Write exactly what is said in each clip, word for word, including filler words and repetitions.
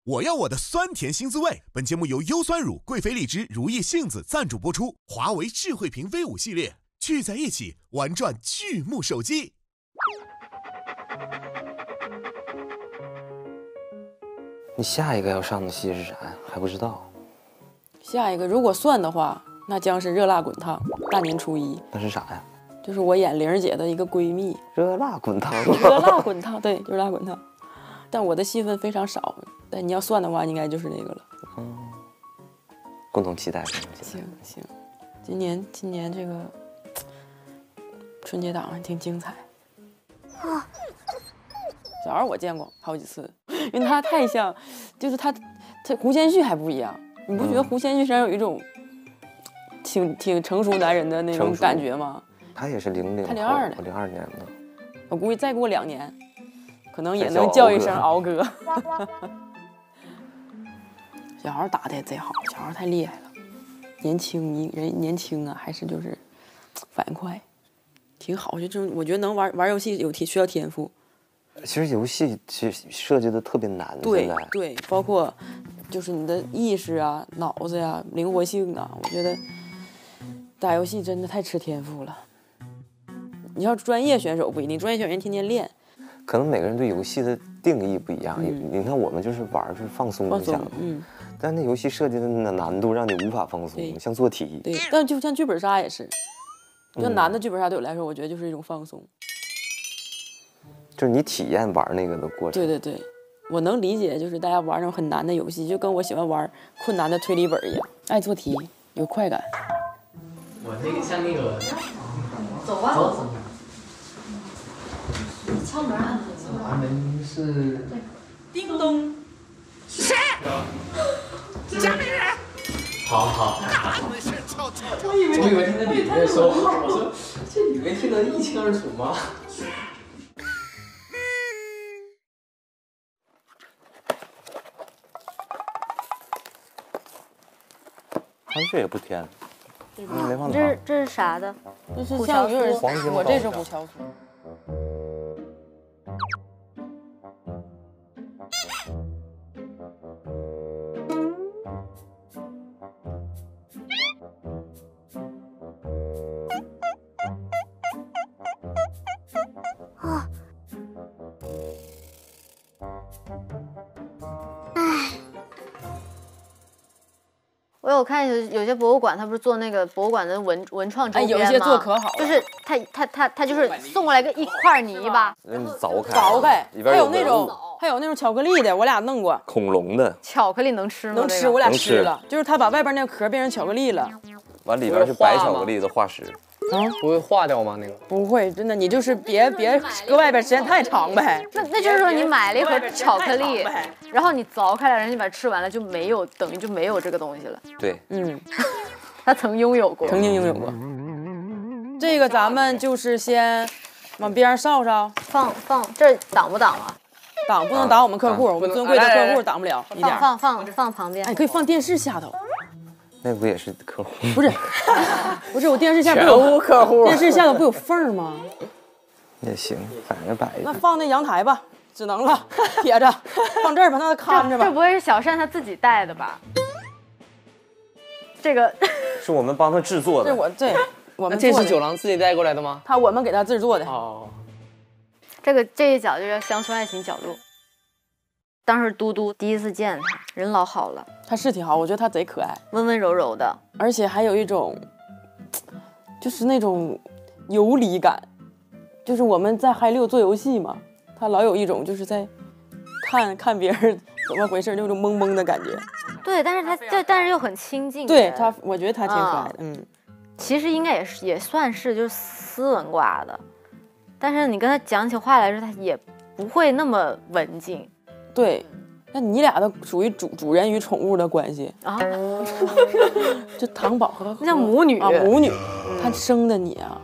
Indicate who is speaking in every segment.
Speaker 1: 我要我的酸甜新滋味。本节目由优酸乳、贵妃荔枝、如意杏子赞助播出。华为智慧屏 V 五 系列，聚在一起玩转巨幕手机。
Speaker 2: 你下一个要上的戏是啥呀？还不知道。
Speaker 3: 下一个如果算的话，那将是《热辣滚烫》大年初一。
Speaker 2: 那是啥呀？
Speaker 3: 就是我演玲儿姐的一个闺蜜。
Speaker 2: 热辣滚烫。
Speaker 3: 热辣滚烫，对，热辣滚烫。但我的戏份非常少，但你要算的话，应该就是那个了。
Speaker 2: 嗯，共同期待，共同期待。
Speaker 3: 行行，今年今年这个春节档还挺精彩。啊，小孩我见过好几次，因为他太像，就是他他胡先煦还不一样，你不觉得胡先煦身上有一种挺挺成熟男人的那种感觉吗？
Speaker 2: 他也是零零，
Speaker 3: 他零二的，
Speaker 2: 我零二年的，
Speaker 3: 我估计再过两年。可能也能叫一声敖哥。小孩打的也贼好，小孩太厉害了，年轻一人年轻啊，还是就是反应快，挺好。就这种，我觉得能玩玩游戏有天需要天赋。
Speaker 2: 其实游戏其实设计的特别难，
Speaker 3: 对对，包括就是你的意识啊、脑子呀、啊、灵活性啊，我觉得打游戏真的太吃天赋了。你要专业选手不一定，专业选手天天练。
Speaker 2: 可能每个人对游戏的定义不一样，嗯、你看我们就是玩，就是放松一下，嗯，但那游戏设计的难度让你无法放松，像做题。
Speaker 3: 对，但就像剧本杀也是，就难的剧本杀对我来说，我觉得就是一种放松，
Speaker 2: 就是你体验玩那个的过程。
Speaker 3: 对对对，我能理解，就是大家玩那种很难的游戏，就跟我喜欢玩困难的推理本一样，爱做题，有快感。
Speaker 4: 我那个像那个，
Speaker 5: 走吧。
Speaker 4: 走走。
Speaker 5: 敲门按
Speaker 4: 我们是
Speaker 5: 叮咚，
Speaker 1: 谁？家里人。
Speaker 4: 好好好。我以为我以为听着里面说话，我说这里面听得一清二楚吗？
Speaker 2: 它这也不甜，没放糖。
Speaker 6: 这是这是啥的？
Speaker 3: 这是像有点
Speaker 2: 黄金，
Speaker 3: 我这是虎桥酥。
Speaker 6: 我有看有有些博物馆，他不是做那个博物馆的文文创周边吗？
Speaker 3: 哎，有一些做可好了，
Speaker 6: 就是他他他他就是送过来个一块泥巴，
Speaker 2: 嗯，凿开，
Speaker 3: 凿开，
Speaker 2: 里边
Speaker 3: 有那种还有那种巧克力的，我俩弄过。
Speaker 2: 恐龙的
Speaker 6: 巧克力能吃吗？
Speaker 3: 能吃，我俩吃了，就是他把外边那个壳变成巧克力了，
Speaker 2: 完里边是白巧克力的化石。
Speaker 4: 啊，不会化掉吗？那个
Speaker 3: 不会，真的，你就是别别搁外边时间太长呗。
Speaker 6: 那那就是说你买了一盒巧克力，然后你凿开了，然后你把它吃完了，就没有等于就没有这个东西了。
Speaker 2: 对，
Speaker 3: 嗯，
Speaker 6: 他曾拥有过，
Speaker 3: 曾经拥有过。这个咱们就是先往边上烧烧，
Speaker 6: 放放这挡不挡啊？
Speaker 3: 挡不能挡我们客户，我们尊贵的客户挡不了一点。
Speaker 6: 放放放旁边，
Speaker 3: 哎，可以放电视下头。
Speaker 2: 那不也是客户？
Speaker 3: 不是，不是，我电视下不有客户，电视下头不有缝吗？
Speaker 2: 也行，反正摆。
Speaker 3: 那放那阳台吧，只能了，撇着，放这儿吧，那看着吧。
Speaker 6: 这不会是小单他自己带的吧？这个
Speaker 2: 是我们帮他制作的。
Speaker 3: 这我这我们
Speaker 4: 这是九郎自己带过来的吗？
Speaker 3: 他我们给他制作的。
Speaker 4: 哦，
Speaker 6: 这个这一角就叫乡村爱情角落。当时嘟嘟第一次见他，人老好了，
Speaker 3: 他是挺好，我觉得他贼可爱，
Speaker 6: 温温柔柔的，
Speaker 3: 而且还有一种，就是那种游离感，就是我们在嗨六做游戏嘛，他老有一种就是在看看别人怎么回事那种懵懵的感觉。
Speaker 6: 对，但是他这但是又很亲近。
Speaker 3: 对他，我觉得他挺可爱的，嗯。嗯
Speaker 6: 其实应该也是也算是就是斯文挂的，但是你跟他讲起话来说，他也不会那么文静。
Speaker 3: 对，那你俩的属于主主人与宠物的关系啊？就糖宝和
Speaker 6: 那叫母女
Speaker 3: 啊，母女，他生的你啊。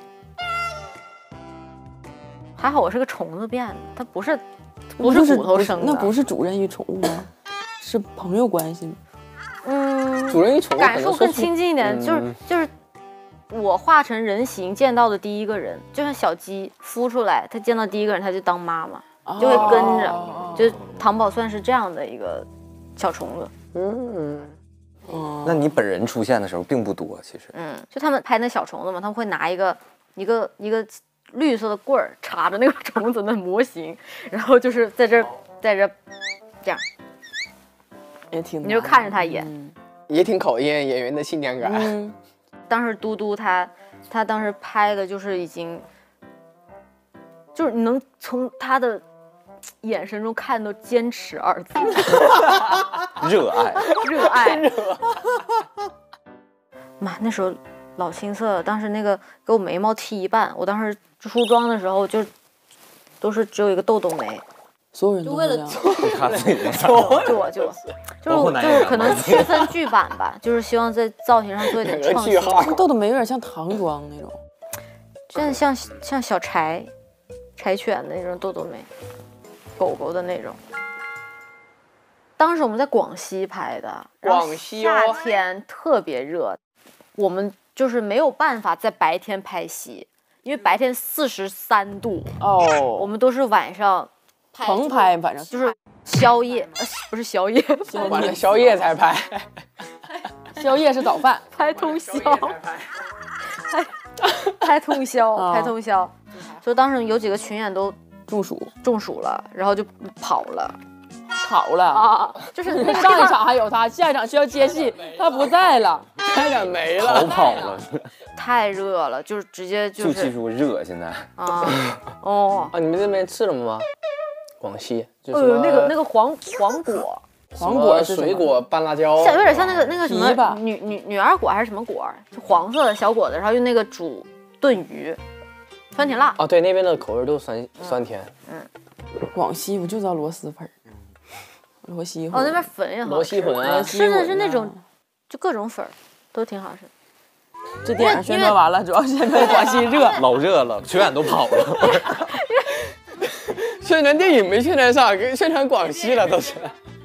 Speaker 6: 还好我是个虫子变的，它不是不是骨头生的，
Speaker 3: 那不是主人与宠物吗？是朋友关系吗？
Speaker 6: 嗯，
Speaker 4: 主人与宠物
Speaker 6: 感受更亲近一点，
Speaker 4: 嗯、
Speaker 6: 就是就是。我化成人形见到的第一个人，就像小鸡孵出来，它见到第一个人，它就当妈妈。 就会跟着。哦、就糖宝算是这样的一个小虫子。
Speaker 7: 嗯。
Speaker 2: 那你本人出现的时候并不多，其实。
Speaker 6: 嗯，就他们拍那小虫子嘛，他们会拿一个一个一个绿色的棍儿插着那个虫子的模型，然后就是在这在这这样，
Speaker 3: 也挺，
Speaker 6: 你就看着他演，
Speaker 3: 嗯、
Speaker 7: 也挺考验演员的信念感。
Speaker 6: 嗯，当时嘟嘟他他当时拍的就是已经，就是你能从他的眼神中看到坚持二字。
Speaker 2: 热爱，
Speaker 6: 热爱，妈，那时候老青涩了。当时那个给我眉毛剃一半，我当时梳妆的时候就都是只有一个豆豆眉，
Speaker 3: 所有人都
Speaker 6: 就为了
Speaker 2: 他自己的，
Speaker 6: 就我就我就是就是可能区分剧版吧，就是希望在造型上做一点创新。
Speaker 3: 豆豆眉有点像唐装那种，
Speaker 6: 真的像像小柴柴犬的那种豆豆眉，狗狗的那种。当时我们在广西拍的，
Speaker 7: 广西、哦、
Speaker 6: 夏天特别热，我们就是没有办法在白天拍戏，因为白天四十三度
Speaker 3: 哦，
Speaker 6: 我们都是晚上
Speaker 3: 棚拍，反正
Speaker 6: 就是宵夜，呃、不是宵夜，
Speaker 7: 晚上宵夜才拍，
Speaker 3: 宵夜是早饭，
Speaker 6: 拍通宵，拍拍通宵，哦、拍通宵，所以当时有几个群演都
Speaker 3: 中暑，
Speaker 6: 中暑了，然后就跑了。
Speaker 3: 跑了
Speaker 6: 啊！就是
Speaker 3: 上一场还有他，下一场需要接戏，他不在了，
Speaker 7: 差点没了，
Speaker 2: 逃跑了。
Speaker 6: 太热了，就是直接就是。
Speaker 2: 就记住热现在。
Speaker 6: 啊哦
Speaker 7: 啊！你们那边吃了吗？广西就是
Speaker 6: 呃那个那个黄黄果，
Speaker 3: 黄果是
Speaker 7: 水果拌辣椒，
Speaker 6: 像有点像那个那个什么女女女儿果还是什么果，就黄色的小果子，然后用那个煮炖鱼，酸甜辣。
Speaker 7: 哦，对，那边的口味都酸酸甜。
Speaker 6: 嗯，
Speaker 3: 广西我就知道螺蛳粉。螺蛳粉
Speaker 6: 哦，那边粉也好吃，
Speaker 7: 螺蛳粉啊，
Speaker 6: 吃的是那种，就各种粉都挺好吃。
Speaker 3: 这电影宣传完了，主要是现在广西热，
Speaker 2: 老热了，群演都跑了。
Speaker 7: 宣传电影没宣传上，给宣传广西了都是。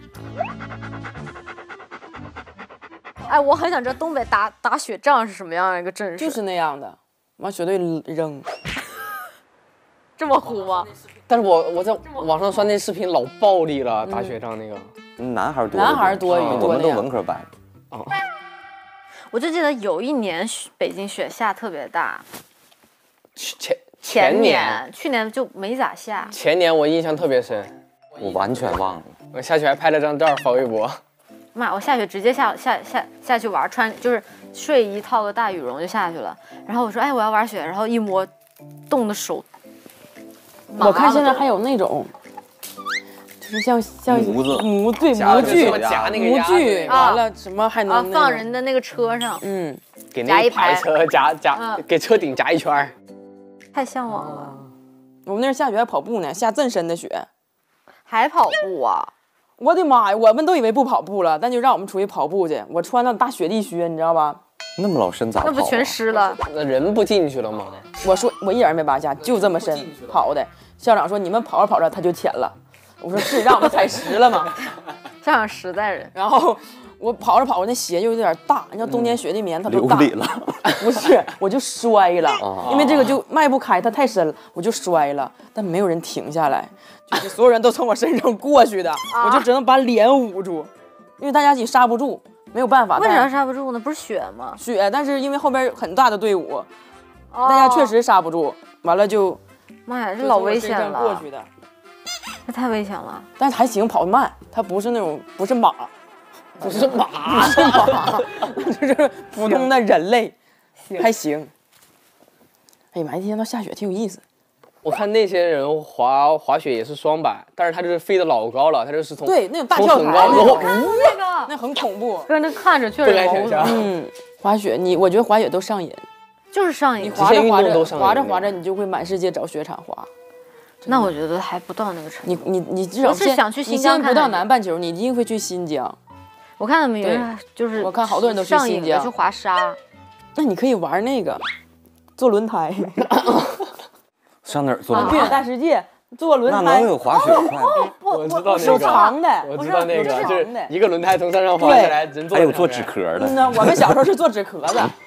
Speaker 6: 哎，我很想知道东北打打雪仗是什么样的一个阵势，
Speaker 3: 就是那样的，往雪堆里扔。
Speaker 6: 这么糊吗？
Speaker 7: 但是我我在网上刷那视频老暴力了，打雪仗那个，
Speaker 2: 男孩多，
Speaker 3: 男孩多，
Speaker 2: 我们都文科班。
Speaker 7: 哦，
Speaker 6: 我就记得有一年北京雪下特别大，
Speaker 7: 前
Speaker 6: 前年去年就没咋下，
Speaker 7: 前年我印象特别深，
Speaker 2: 我完全忘了。
Speaker 7: 我下雪还拍了张照发微博。
Speaker 6: 妈，我下雪直接下下下下去玩，穿就是睡衣套个大羽绒就下去了。然后我说，哎，我要玩雪，然后一摸，冻的手。
Speaker 3: 我看现在还有那种，就是像像
Speaker 2: 模子
Speaker 3: 模对模具
Speaker 7: 夹那个
Speaker 3: 模具，完了什么还能
Speaker 6: 啊放人的那个车上，
Speaker 3: 嗯，
Speaker 7: 给那一排车夹夹，给车顶夹一圈，
Speaker 6: 太向往了。
Speaker 3: 我们那儿下雪还跑步呢，下这么深的雪，
Speaker 6: 还跑步啊！
Speaker 3: 我的妈呀，我们都以为不跑步了，但就让我们出去跑步去。我穿那大雪地靴，你知道吧？
Speaker 2: 那么老深咋跑、啊？
Speaker 6: 那不全湿了？
Speaker 7: 那人不进去了吗？
Speaker 3: 我说我一人没扒下，就这么深跑的。校长说你们跑着跑着他就浅了，我说是让我们踩实了吗？
Speaker 6: 校长实在人。
Speaker 3: 然后我跑着跑着那鞋就有点大，你知道冬天雪地棉它都大。
Speaker 2: 流里了。
Speaker 3: 不是，我就摔了，因为这个就迈不开，它太深了，我就摔了。但没有人停下来，就是所有人都从我身上过去的，我就只能把脸捂住，因为大家一起刹不住。没有办法，
Speaker 6: 为啥刹不住呢？不是雪吗？
Speaker 3: 雪，但是因为后边很大的队伍，哦、大家确实刹不住，完了就，
Speaker 6: 妈呀，这老危险了！
Speaker 3: 过去的，
Speaker 6: 这太危险了。
Speaker 3: 但是还行，跑得慢，它不是那种不是马，
Speaker 7: 不是马，
Speaker 3: 不是马，就是普通的人类，还行。哎呀妈，一天到下雪挺有意思。
Speaker 7: 我看那些人滑滑雪也是双板，但是他就是飞得老高了，他就是从
Speaker 3: 对那种大跳台，
Speaker 7: 然后
Speaker 6: 那个
Speaker 3: 那很恐怖，
Speaker 6: 跟那看着确实
Speaker 7: 不敢想象。
Speaker 3: 嗯，滑雪你我觉得滑雪都上瘾，
Speaker 6: 就是上瘾，
Speaker 3: 你滑着滑着滑着滑着你就会满世界找雪场滑。
Speaker 6: 那我觉得还不到那个程度。
Speaker 3: 你你你至少
Speaker 6: 是想去新疆看，
Speaker 3: 你先不到南半球，你一定会去新疆。
Speaker 6: 我看他们有人就是
Speaker 3: 我看好多人都去新疆
Speaker 6: 去滑沙。
Speaker 3: 那你可以玩那个坐轮胎。
Speaker 2: 上哪儿坐？
Speaker 3: 越野大世界坐轮胎，
Speaker 2: 那能有滑雪快吗？
Speaker 7: 我知道那个，
Speaker 3: 手长的，
Speaker 7: 我知道那个，就是一个轮胎从山上滑下来，人坐。
Speaker 2: 还有做纸壳的。
Speaker 3: 嗯呢，我们小时候是做纸壳子，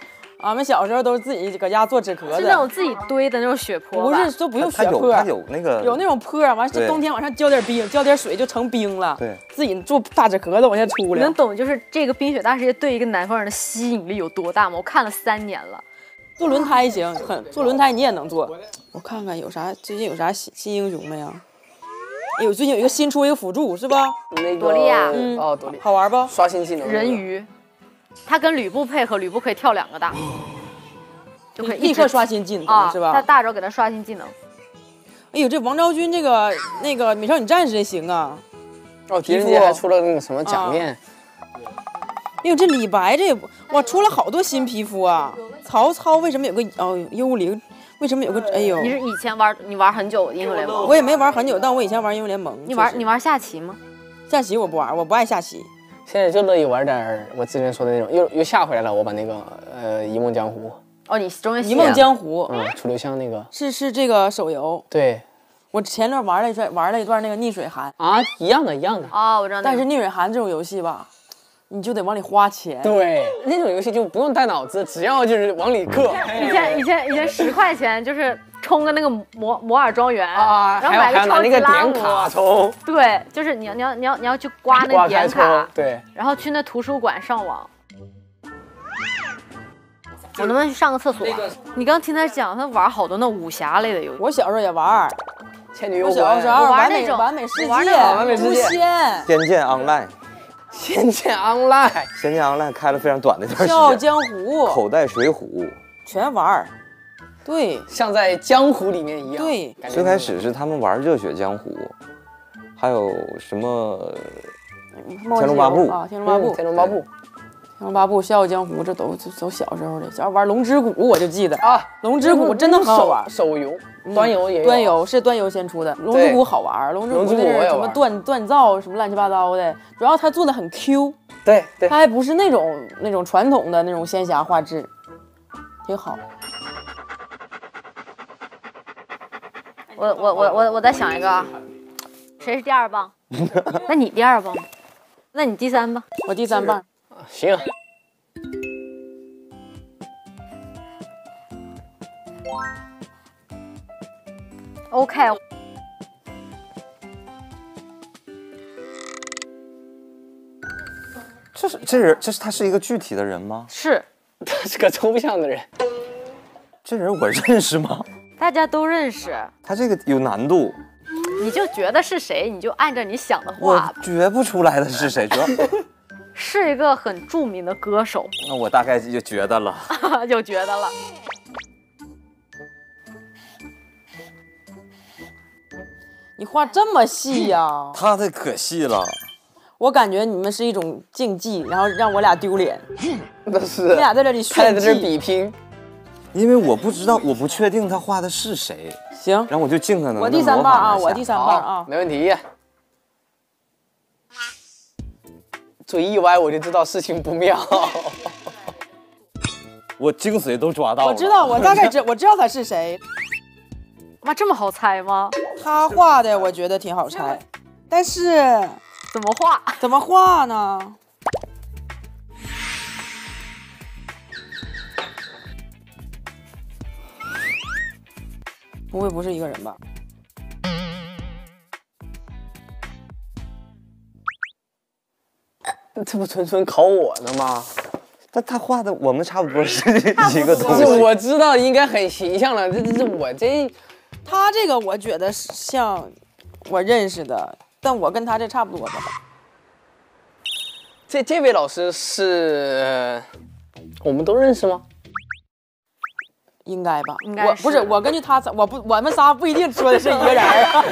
Speaker 3: 俺们小时候都是自己搁家做纸壳子，
Speaker 6: 是那种自己堆的那种雪坡，
Speaker 3: 不是都不用雪坡，
Speaker 2: 它有它有那个
Speaker 3: 有那种坡，完了冬天往上浇点冰，浇点水就成冰了。
Speaker 2: 对，
Speaker 3: 自己做大纸壳子往下出来。
Speaker 6: 你能懂就是这个冰雪大世界对一个南方人的吸引力有多大吗？我看了三年了。
Speaker 3: 做轮胎行，很做轮胎你也能做。我看看有啥最近有啥新新英雄没有？哎呦，最近有一个新出一个辅助是吧？
Speaker 7: 那个
Speaker 6: 朵莉亚，
Speaker 3: 嗯，
Speaker 7: 哦，朵莉，
Speaker 3: 好玩不？
Speaker 7: 刷新技能。
Speaker 6: 人鱼，他跟吕布配合，吕布可以跳两个大，就可以
Speaker 3: 立刻刷新技能、
Speaker 6: 啊、
Speaker 3: 是吧？
Speaker 6: 他大招给他刷新技能。
Speaker 3: 哎呦，这王昭君这个那个美少女战士也行啊。
Speaker 7: 哦，狄仁杰还出了那个什么假面。
Speaker 3: 哎呦，这李白这也不哇，出了好多新皮肤啊！曹操为什么有个哦幽灵？为什么有个哎呦？
Speaker 6: 你是以前玩你玩很久英雄联盟？
Speaker 3: 我也没玩很久，但我以前玩英雄联盟。
Speaker 6: 你玩你玩下棋吗？
Speaker 3: 下棋我不玩，我不爱下棋。
Speaker 7: 现在就乐意玩点我之前说的那种，又又下回来了。我把那个呃《一梦江湖》
Speaker 6: 哦，你终于
Speaker 3: 一梦江湖，
Speaker 7: 嗯，楚留香那个
Speaker 3: 是是这个手游。
Speaker 7: 对，
Speaker 3: 我前段玩了一段玩了一段那个逆水寒
Speaker 7: 啊，一样的，一样的
Speaker 6: 啊、哦，我知道、那個。
Speaker 3: 但是逆水寒这种游戏吧，你就得往里花钱。
Speaker 7: 对，那种游戏就不用带脑子，只要就是往里氪。
Speaker 6: 以前以前以前十块钱就是充个那个摩摩尔庄园
Speaker 7: 啊，
Speaker 6: 然后买个超级
Speaker 7: 那个
Speaker 6: 拉
Speaker 7: 点卡充。
Speaker 6: 对，就是你要你要你要你要去刮那点卡，
Speaker 7: 对，
Speaker 6: 然后去那图书馆上网。我能不能去上个厕所、啊？你刚听他讲，他玩好多那武侠类的游戏。
Speaker 3: 我小时候也玩，
Speaker 7: 倩女幽魂。
Speaker 3: 我小时候
Speaker 6: 玩那种
Speaker 3: 完美世界、
Speaker 7: 完美世界、
Speaker 2: 仙剑 Online、
Speaker 7: 仙剑 Online、
Speaker 2: 仙剑 Online 开了非常短的一段时间。
Speaker 3: 笑傲江湖、
Speaker 2: 口袋水浒
Speaker 3: 全玩。对，
Speaker 7: 像在江湖里面一样。
Speaker 3: 对，
Speaker 2: 最开始是他们玩热血江湖，还有什么天龙八部
Speaker 3: 啊，天龙八部，
Speaker 7: 天龙八部。
Speaker 3: 天龙八部、笑傲江湖，这都都小时候的。小时候玩龙之谷，我就记得
Speaker 7: 啊，
Speaker 3: 龙之谷真的很好玩。
Speaker 7: 手游、端游也有，
Speaker 3: 端游是端游先出的。龙之谷好玩，龙之谷那是什么锻锻造什么乱七八糟的，主要它做的很 Q。
Speaker 7: 对对，
Speaker 3: 它还不是那种那种传统的那种仙侠画质，挺好。
Speaker 6: 我我我我我再想一个啊，谁是第二棒？那你第二棒，那你第三棒，
Speaker 3: 我第三棒。
Speaker 7: 行。
Speaker 6: OK。
Speaker 2: 这是这人，这是他是一个具体的人吗？
Speaker 6: 是，
Speaker 7: 他是个抽象的人。
Speaker 2: 这人我认识吗？
Speaker 6: 大家都认识。
Speaker 2: 他这个有难度。
Speaker 6: 你就觉得是谁，你就按照你想的画吧。
Speaker 2: 我觉不出来的是谁，主要
Speaker 6: 是一个很著名的歌手。
Speaker 2: 那我大概就觉得了，
Speaker 6: 就觉得了。
Speaker 3: 你画这么细呀、啊？
Speaker 2: 他的可细了。
Speaker 3: 我感觉你们是一种竞技，然后让我俩丢脸。
Speaker 7: 那是。
Speaker 3: 你俩在这里炫技，
Speaker 7: 在这比拼。
Speaker 2: 因为我不知道，我不确定他画的是谁。
Speaker 3: 行，
Speaker 2: 然后我就尽可能。
Speaker 3: 我第三棒啊，我第三棒啊，
Speaker 7: 没问题。嘴一歪，我就知道事情不妙。
Speaker 2: 我精髓都抓到了。
Speaker 3: 我知道，我大概知，我知道他是谁。
Speaker 6: 哇，这么好猜吗？
Speaker 3: 他画的我觉得挺好猜，但是
Speaker 6: 怎么画？
Speaker 3: 怎么画呢？不会不是一个人吧？
Speaker 7: 这不纯纯考我呢吗？
Speaker 2: 但他画的我们差不多是一个东西。
Speaker 7: 我知道应该很形象了，这这这我这，
Speaker 3: 他这个我觉得像我认识的，但我跟他这差不多吧。
Speaker 7: 这这位老师是我们都认识吗？
Speaker 3: 应该吧，
Speaker 6: 应该
Speaker 3: 我不是我根据他，我不我们仨不一定说的是一个人。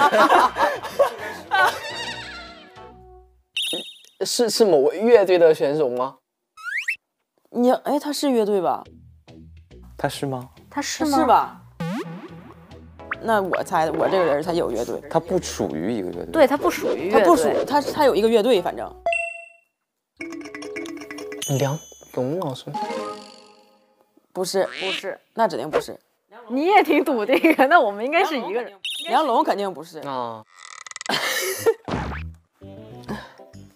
Speaker 7: 是是某乐队的选手吗？
Speaker 3: 你哎，他是乐队吧？
Speaker 2: 他是吗？
Speaker 6: 他是吗？
Speaker 3: 是吧？那我猜我这个人才有乐队。
Speaker 2: 他不属于一个乐队。
Speaker 6: 对，他不属于乐队。
Speaker 3: 他不属，他他有一个乐队，反正。
Speaker 7: 梁龙老师。
Speaker 3: 不是，
Speaker 6: 不是，
Speaker 3: 那指定不是。
Speaker 6: 你也挺笃定的，那我们应该是一个人。
Speaker 3: 梁龙肯定不是
Speaker 7: 啊。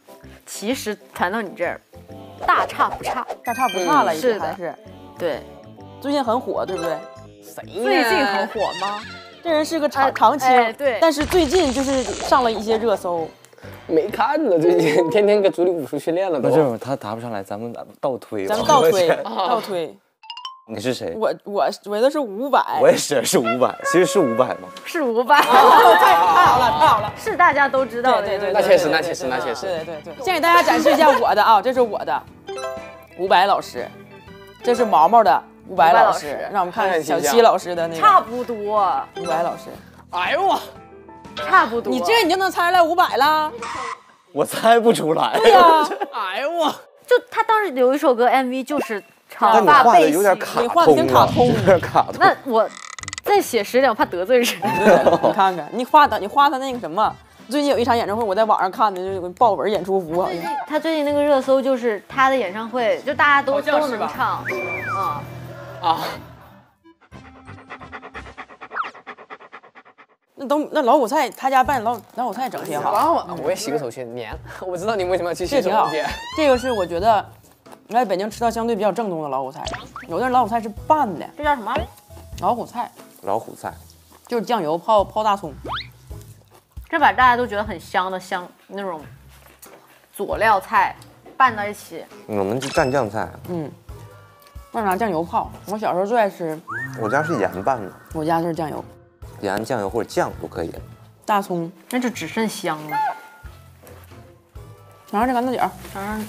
Speaker 6: 其实谈到你这儿，大差不差，
Speaker 3: 大差不差了，已
Speaker 6: 经
Speaker 3: 还是。
Speaker 6: 对，
Speaker 3: 最近很火，对不对？
Speaker 7: 谁
Speaker 6: 最近很火吗？
Speaker 3: 这人是个常
Speaker 6: 哎
Speaker 3: 常青、
Speaker 6: 哎对
Speaker 3: 但是最近就是上了一些热搜。
Speaker 7: 没看呢，最近天天搁组里武术训练了都。
Speaker 2: 不是他答不上来，咱们倒推。
Speaker 3: 咱们倒推，倒推。
Speaker 2: 你是谁？
Speaker 3: 我我觉得是五百。
Speaker 2: 我也是，是五百，其实是五百吗？
Speaker 6: 是五百。
Speaker 3: 太好了，太好了。
Speaker 6: 是大家都知道的。
Speaker 3: 对对对，
Speaker 7: 那确实，那确实，那确实。
Speaker 3: 对对对。先给大家展示一下我的啊，这是我的，伍佰老师，这是毛毛的伍佰老师，让我们看看小七老师的那个。
Speaker 6: 差不多。
Speaker 3: 伍佰老师。
Speaker 7: 哎呦我。
Speaker 6: 差不多，
Speaker 3: 你这你就能猜出来五百啦？
Speaker 2: 我猜不出来。
Speaker 3: 对呀，
Speaker 7: 哎呦我，
Speaker 6: 就他当时有一首歌 M V 就是长
Speaker 2: 但你
Speaker 6: 发背心，
Speaker 2: 画的有点卡
Speaker 3: 你画的挺卡通，
Speaker 2: 有点卡通。
Speaker 6: 那我再写十两怕得罪人。
Speaker 3: 你看看，你画的你画的那个什么？最近有一场演唱会，我在网上看的，就有个豹纹演出服，好像。
Speaker 6: 他最近那个热搜就是他的演唱会，就大家都都能唱，嗯
Speaker 7: 啊。
Speaker 3: 那都那老五菜他家办老老五菜整挺好。
Speaker 7: 哇，我也洗个手去粘。我知道你为什么要去洗手去。
Speaker 3: 这个是我觉得我在北京吃到相对比较正宗的老虎菜，有的人老虎菜是拌的。
Speaker 6: 这叫什么？
Speaker 3: 老虎菜。
Speaker 2: 老虎菜
Speaker 3: 就是酱油泡泡大葱，
Speaker 6: 这把大家都觉得很香的香那种佐料菜拌到一起。
Speaker 2: 我们是蘸酱菜。
Speaker 3: 嗯，那拿酱油泡。我小时候最爱吃。
Speaker 2: 我家是盐拌的。
Speaker 3: 我家就是酱油。
Speaker 2: 盐、酱油或者酱都可以。
Speaker 3: 大葱，
Speaker 6: 那就只剩香了。
Speaker 3: 尝尝这干豆角，
Speaker 6: 尝尝。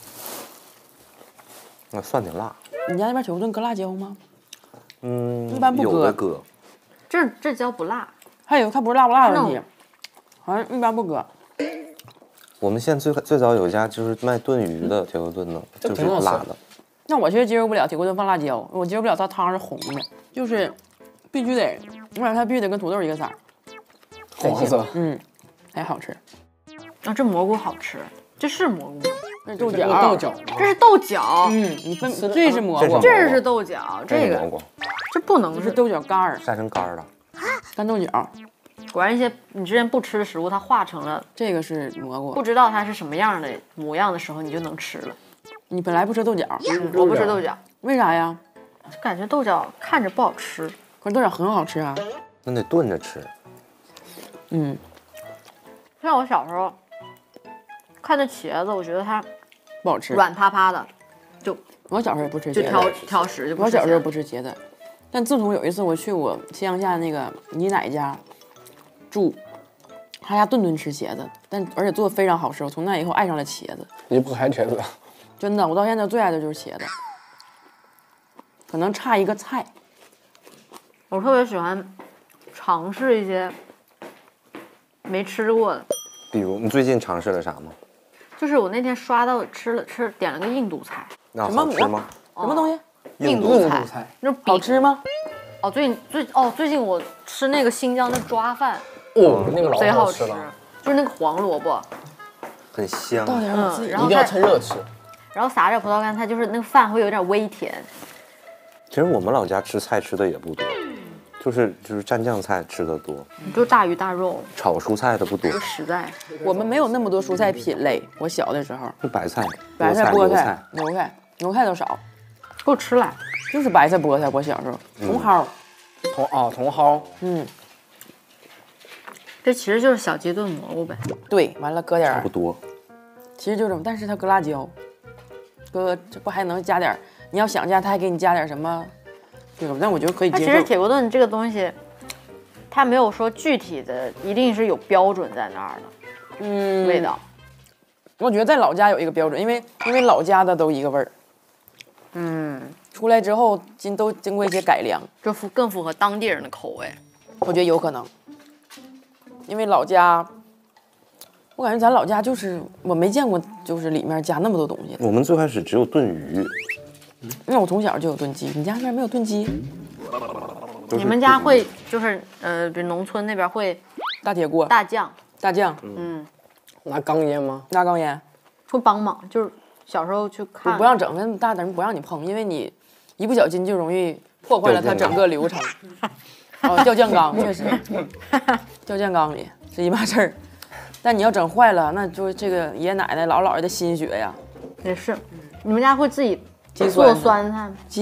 Speaker 2: 那蒜挺辣。
Speaker 3: 你家那边铁锅炖搁辣椒吗？
Speaker 2: 嗯，
Speaker 3: 一般不搁。
Speaker 2: 有的搁。
Speaker 6: 这这椒不辣。
Speaker 3: 还有它不是辣不辣的问题，好像一般不搁。
Speaker 2: 我们现在最最早有一家就是卖炖鱼的铁锅炖的，就是辣的。
Speaker 3: 那我其实接受不了铁锅炖放辣椒，我接受不了它汤是红的，就是必须得。我感觉它必须得跟土豆一个色儿，
Speaker 7: 黄色，
Speaker 3: 嗯，还好吃。
Speaker 6: 啊，这蘑菇好吃，这是蘑菇吗？
Speaker 3: 这是豆角，
Speaker 7: 豆角，
Speaker 6: 这是豆角。
Speaker 3: 嗯，你分这是蘑菇，
Speaker 6: 这是豆角，这个
Speaker 2: 蘑菇，
Speaker 6: 这不能
Speaker 3: 是豆角干儿，
Speaker 2: 晒成干儿了，
Speaker 3: 干豆角。
Speaker 6: 果然一些你之前不吃的食物，它化成了
Speaker 3: 这个是蘑菇，
Speaker 6: 不知道它是什么样的模样的时候，你就能吃了。
Speaker 3: 你本来不吃豆角，
Speaker 6: 嗯、我不吃豆角，
Speaker 3: 为啥呀？
Speaker 6: 感觉豆角看着不好吃。
Speaker 3: 可是豆角很好吃啊，
Speaker 2: 那得炖着吃。
Speaker 3: 嗯，
Speaker 6: 像我小时候看的茄子，我觉得它
Speaker 3: 不好吃，
Speaker 6: 软趴趴的，就
Speaker 3: 我小时候也不吃茄
Speaker 6: 子，就挑挑食就不吃。
Speaker 3: 我小时候不吃茄子，但自从有一次我去我乡下那个姨奶家住，他家顿顿吃茄子，但而且做的非常好吃，我从那以后爱上了茄子。
Speaker 7: 你不爱茄子？
Speaker 3: 真的，我到现在最爱的就是茄子，可能差一个菜。
Speaker 6: 我特别喜欢尝试一些没吃过的，
Speaker 2: 比如你最近尝试了啥吗？
Speaker 6: 就是我那天刷到吃了吃点了个印度菜，
Speaker 2: 那好吃吗？
Speaker 3: 什么东西？
Speaker 6: 印度菜，那种
Speaker 3: 好吃吗？
Speaker 6: 哦，最近最哦最近我吃那个新疆的抓饭，
Speaker 7: 哦，那个老
Speaker 6: 贼好吃
Speaker 7: 了，
Speaker 6: 就是那个黄萝卜，
Speaker 2: 很香。
Speaker 3: 倒点我自己，
Speaker 6: 然后
Speaker 7: 一定要趁热吃。
Speaker 6: 然后撒点葡萄干，它就是那个饭会有点微甜。
Speaker 2: 其实我们老家吃菜吃的也不多，就是就是蘸酱菜吃的多，
Speaker 6: 就大鱼大肉，
Speaker 2: 炒蔬菜的不多。
Speaker 6: 实在。
Speaker 3: 我们没有那么多蔬菜品类。我小的时候，
Speaker 2: 是白菜、
Speaker 3: 白菜、
Speaker 2: 菠
Speaker 3: 菠菜、牛菜，牛菜都少，
Speaker 6: 给我吃来，
Speaker 3: 就是白菜、菠菜。我小时候，茼蒿，
Speaker 7: 茼哦茼蒿，
Speaker 3: 嗯，
Speaker 6: 这其实就是小鸡炖蘑菇呗。
Speaker 3: 对，完了搁点
Speaker 2: 差不多，
Speaker 3: 其实就这么，但是它搁辣椒，搁这不还能加点？你要想加，他还给你加点什么？这个，但我觉得可以接受。
Speaker 6: 它其实铁锅炖这个东西，它没有说具体的，一定是有标准在那儿的。
Speaker 3: 嗯，
Speaker 6: 味道，
Speaker 3: 我觉得在老家有一个标准，因为因为老家的都一个味儿。
Speaker 6: 嗯，
Speaker 3: 出来之后经都经过一些改良，
Speaker 6: 就符更符合当地人的口味。
Speaker 3: 我觉得有可能，因为老家，我感觉咱老家就是我没见过，就是里面加那么多东西。
Speaker 2: 我们最开始只有炖鱼，
Speaker 3: 因为我从小就有炖鸡，你家那边没有炖鸡？
Speaker 6: 你们家会就是呃，比如农村那边会
Speaker 3: 大铁锅、
Speaker 6: 大酱，
Speaker 3: 大酱，
Speaker 6: 嗯，
Speaker 7: 拿钢烟吗？
Speaker 3: 拿钢烟，
Speaker 6: 会帮忙，就是小时候去看，
Speaker 3: 不让整，跟大人不让你碰，因为你一不小心就容易破坏了它整个流程。哦，掉酱缸确实，掉酱缸里是一码事儿，但你要整坏了，那就这个爷爷奶奶、姥姥姥爷的心血呀。
Speaker 6: 也是，你们家会自己
Speaker 3: 鸡
Speaker 6: 做酸菜吗？
Speaker 3: 鸡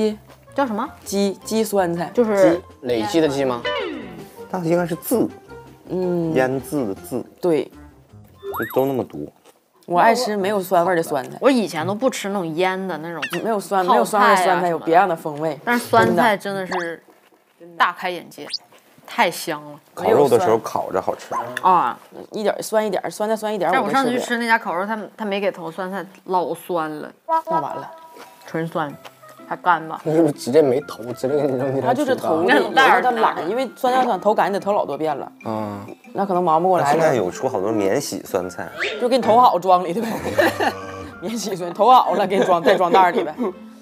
Speaker 6: 叫什么？
Speaker 3: 鸡鸡酸菜，
Speaker 6: 就是
Speaker 7: 累积的积吗？
Speaker 2: 那应该是字，
Speaker 3: 嗯，
Speaker 2: 腌制的字，
Speaker 3: 对，
Speaker 2: 就都那么读。
Speaker 3: 我爱吃没有酸味的酸菜，
Speaker 6: 我以前都不吃那种腌的那种，
Speaker 3: 没有酸没有酸味的酸菜有别样的风味。
Speaker 6: 但是酸菜真的是大开眼界，太香了。
Speaker 2: 烤肉的时候烤着好吃
Speaker 6: 啊，
Speaker 3: 一点酸一点，酸菜酸一点。
Speaker 6: 但我上次去吃那家烤肉，他他没给投酸菜，老酸了。
Speaker 3: 那完了，
Speaker 6: 纯酸。还干吧？
Speaker 7: 你是不是直接没投，直接给你扔进
Speaker 3: 他就是投，有的他懒，因为酸菜想投擀，你得投老多遍了。
Speaker 2: 嗯，
Speaker 3: 那可能忙不过来了。
Speaker 2: 现在有出好多免洗酸菜，
Speaker 3: 就给你投好装里的呗。免洗酸投好了，给你装再装袋里呗。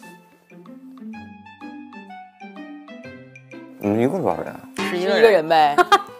Speaker 2: 你们一共多少人？
Speaker 6: 十一
Speaker 3: 个人呗。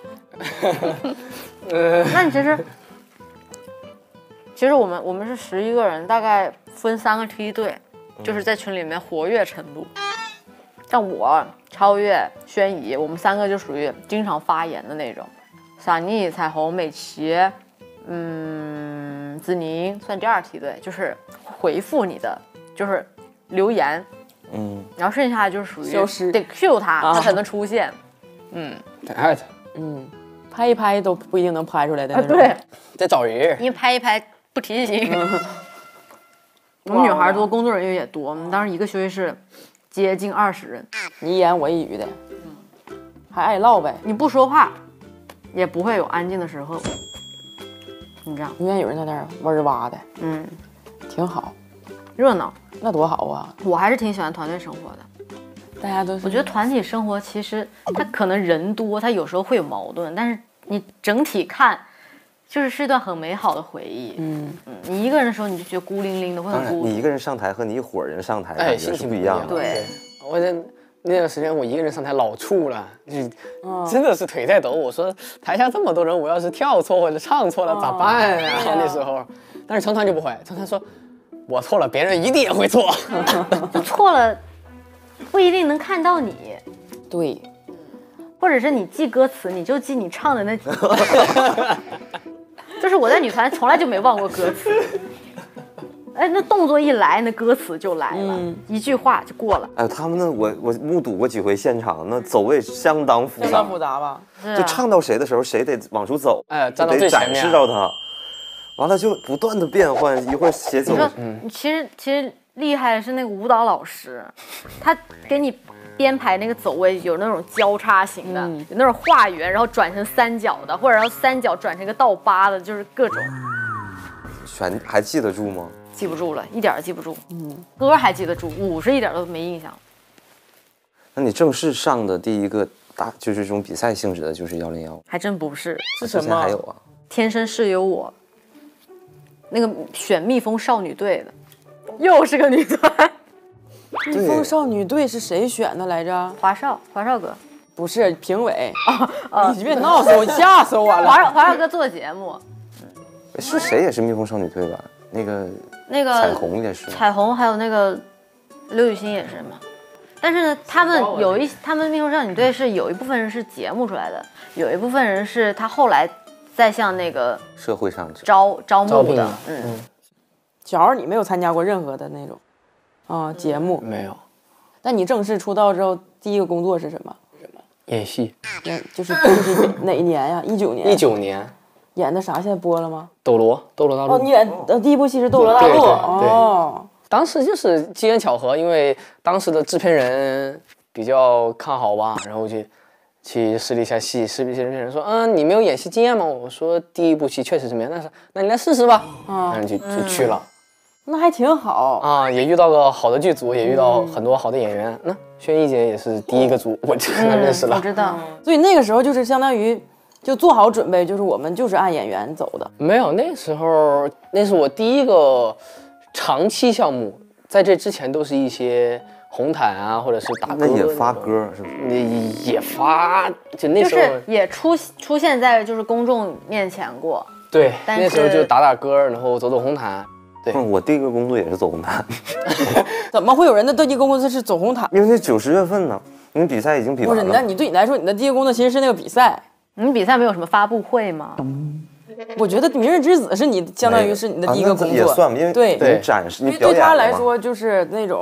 Speaker 6: 呃，那你其实，其实我们我们是十一个人，大概分三个梯队。就是在群里面活跃程度，像我、超越、轩怡，我们三个就属于经常发言的那种。傻妮、彩虹、美琪，嗯，子宁算第二梯队，就是回复你的，就是留言，
Speaker 2: 嗯，
Speaker 6: 然后剩下就是属于
Speaker 3: 消失，
Speaker 6: 得 Q 他，他才能出现，嗯，
Speaker 7: 得艾特，
Speaker 3: 嗯，拍一拍都不一定能拍出来的那种，
Speaker 6: 对，
Speaker 7: 得找人，
Speaker 6: 因为拍一拍不提醒。我们女孩多，工作人员也多。我们当时一个休息室接近二十人，
Speaker 3: 你一言我一语的，还爱唠呗。
Speaker 6: 你不说话，也不会有安静的时候。你这样，
Speaker 3: 永远有人在那儿哇哇的，
Speaker 6: 嗯，
Speaker 3: 挺好，
Speaker 6: 热闹，
Speaker 3: 那多好啊！
Speaker 6: 我还是挺喜欢团队生活的。
Speaker 3: 大家都是，
Speaker 6: 我觉得团体生活其实它可能人多，它有时候会有矛盾，但是你整体看。就是是一段很美好的回忆，嗯嗯，你一个人的时候你就觉得孤零零的，会很孤独。
Speaker 2: 你一个人上台和你一伙人上台，
Speaker 7: 哎，
Speaker 2: 心情不一样。
Speaker 6: 对，
Speaker 7: 我在那段时间我一个人上台老怵了，就真的是腿在抖。我说台下这么多人，我要是跳错或者唱错了咋办呀？那时候，但是程团就不会，程团说，我错了，别人一定也会错。
Speaker 6: 就错了，不一定能看到你。
Speaker 3: 对，
Speaker 6: 或者是你记歌词，你就记你唱的那几句。就是我在女团从来就没忘过歌词，哎，那动作一来，那歌词就来了，嗯、一句话就过了。
Speaker 2: 哎，他们那我我目睹过几回现场，那走位相当复杂，
Speaker 3: 相当复杂吧？
Speaker 2: 就唱到谁的时候，谁得往出走，
Speaker 7: 哎，站到最前面，
Speaker 2: 展示到他，完了就不断的变换，一会儿写走。
Speaker 6: 你说，嗯、其实其实厉害的是那个舞蹈老师，他给你。编排那个走位有那种交叉型的，嗯、有那种画圆，然后转成三角的，或者然后三角转成一个倒八的，就是各种。
Speaker 2: 全还记得住吗？
Speaker 6: 记不住了，一点儿记不住。嗯，歌还记得住，舞是一点都没印象。
Speaker 2: 那你正式上的第一个大就是这种比赛性质的，就是幺零幺？
Speaker 6: 还真不是，
Speaker 3: 是什么？
Speaker 2: 还有啊，
Speaker 6: 天生是有我，那个选蜜蜂少女队的，又是个女团。
Speaker 3: 蜜蜂少女队是谁选的来着？
Speaker 6: 华少，华少哥，
Speaker 3: 不是评委啊！啊你别闹死我，吓死我了！
Speaker 6: 华少，华少哥做节目，
Speaker 2: 是谁也是蜜蜂少女队吧？那个
Speaker 6: 那个
Speaker 2: 彩虹也是，
Speaker 6: 彩虹还有那个刘雨欣也是嘛。但是呢，他们有一，他们蜜蜂少女队是有一部分人是节目出来的，有一部分人是他后来再向那个
Speaker 2: 社会上
Speaker 6: 招招募的。嗯，
Speaker 3: 小孩你没有参加过任何的那种。啊，节目
Speaker 7: 没有。
Speaker 3: 但你正式出道之后，第一个工作是什么？
Speaker 7: 什么？演戏。
Speaker 3: 演就是就是哪一年呀？一九年。
Speaker 7: 一九年。
Speaker 3: 演的啥？现在播了吗？
Speaker 7: 斗罗，斗罗大陆。
Speaker 3: 哦，你演的第一部戏是《斗罗大陆》。哦。
Speaker 7: 当时就是机缘巧合，因为当时的制片人比较看好吧，然后就去试了一下戏。试了一下制片人说：“嗯，你没有演戏经验吗？”我说：“第一部戏确实是没有。”那是，那你来试试吧。啊。然后就就去了。
Speaker 3: 那还挺好
Speaker 7: 啊，也遇到个好的剧组，也遇到很多好的演员。那轩一姐也是第一个组，我就跟她认识了。
Speaker 6: 我知道，
Speaker 3: 所以那个时候就是相当于就做好准备，就是我们就是按演员走的。
Speaker 7: 没有，那时候那是我第一个长期项目，在这之前都是一些红毯啊，或者是打歌。
Speaker 2: 那也发歌是吧？
Speaker 7: 也也发，就那时候
Speaker 6: 就是也出出现在就是公众面前过。
Speaker 7: 对，那时候就打打歌，然后走走红毯。对，
Speaker 2: 我第一个工作也是走红毯。
Speaker 3: 怎么会有人的第一个工作是走红毯？
Speaker 2: 因为那九十月份呢，因为比赛已经比完了。
Speaker 3: 不是，那你对你来说，你的第一个工作其实是那个比赛。
Speaker 6: 你比赛没有什么发布会吗？
Speaker 3: 我觉得《明日之子》是你相当于是你的第一个工作，
Speaker 2: 也算，因为
Speaker 3: 对
Speaker 2: 对展示，
Speaker 3: 因为对他来说就是那种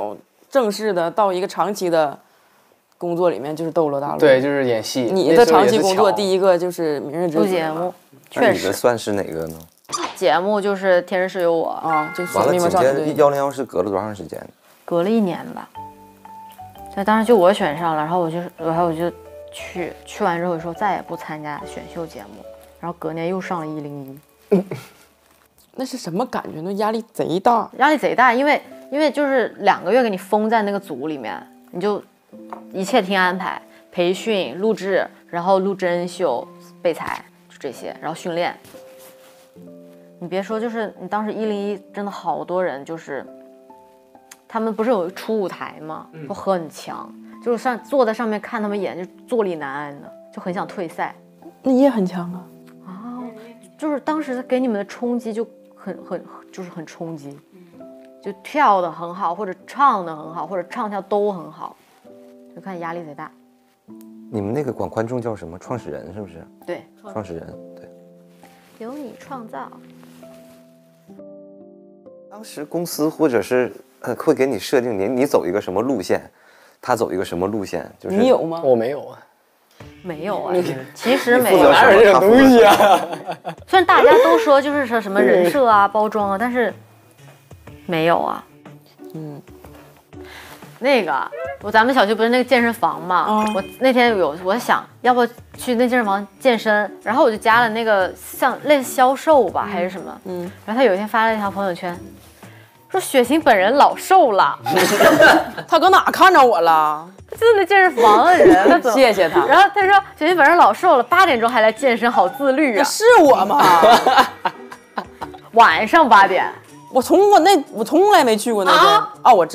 Speaker 3: 正式的到一个长期的工作里面，就是斗罗大陆。
Speaker 7: 对，就是演戏。
Speaker 3: 你的长期工作
Speaker 7: 一
Speaker 3: 第一个就是《明日之子》
Speaker 6: 录节目，
Speaker 2: 那
Speaker 6: 确实。
Speaker 2: 你的算是哪个呢？
Speaker 6: 节目就是《天生是有我》
Speaker 3: 啊，就是
Speaker 2: 完了，
Speaker 3: 密码
Speaker 2: 紧接着
Speaker 3: 少女队。
Speaker 2: 幺零幺是隔了多长时间？
Speaker 6: 隔了一年吧。所以当时就我选上了，然后我就然后我就去去完之后说再也不参加选秀节目，然后隔年又上了一零一。
Speaker 3: 那是什么感觉呢？压力贼大，
Speaker 6: 压力贼大，因为因为就是两个月给你封在那个组里面，你就一切听安排，培训、录制，然后录真人秀、备采，就这些，然后训练。你别说，就是你当时一零一真的好多人，就是他们不是有初舞台吗？都很强，就是上坐在上面看他们演，就坐立难安的，就很想退赛。
Speaker 3: 那你也很强啊。
Speaker 6: 啊，就是当时给你们的冲击就很很就是很冲击，就跳的很好，或者唱的很好，或者唱跳都很好，就看压力贼大。
Speaker 2: 你们那个管观众叫什么？创始人是不是？
Speaker 6: 对，
Speaker 2: 创始人对。
Speaker 6: 由你创造。
Speaker 2: 当时公司或者是呃会给你设定你你走一个什么路线，他走一个什么路线，就是
Speaker 3: 你有吗？
Speaker 7: 我没有啊。
Speaker 6: 没有啊，其实没有。
Speaker 7: 哪有这种东西啊？
Speaker 6: 虽然大家都说就是说什么人设啊、包装啊，但是没有啊。嗯，那个我咱们小区不是那个健身房嘛？哦、我那天有我想要不去那健身房健身，然后我就加了那个像类似销售吧、嗯、还是什么，嗯，然后他有一天发了一条朋友圈，说雪晴本人老瘦了。
Speaker 3: 他搁哪看着我了？
Speaker 6: 就是那健身房的人，他
Speaker 3: 谢谢他。
Speaker 6: 然后他说雪晴本人老瘦了，八点钟还来健身，好自律啊。
Speaker 3: 是我吗？
Speaker 6: 晚上八点。
Speaker 3: 我从我那我从来没去过那个啊，我知